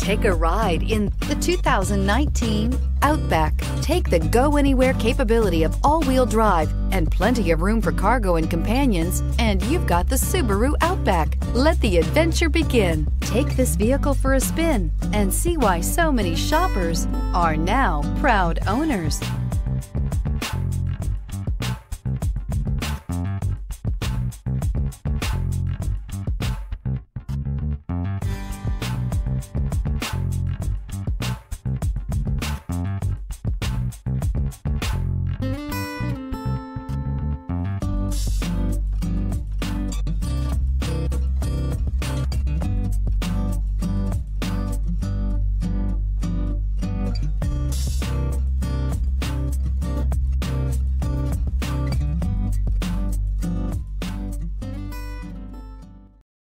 Take a ride in the 2019 Outback. Take the go-anywhere capability of all-wheel drive and plenty of room for cargo and companions, and you've got the Subaru Outback. Let the adventure begin. Take this vehicle for a spin and see why so many shoppers are now proud owners.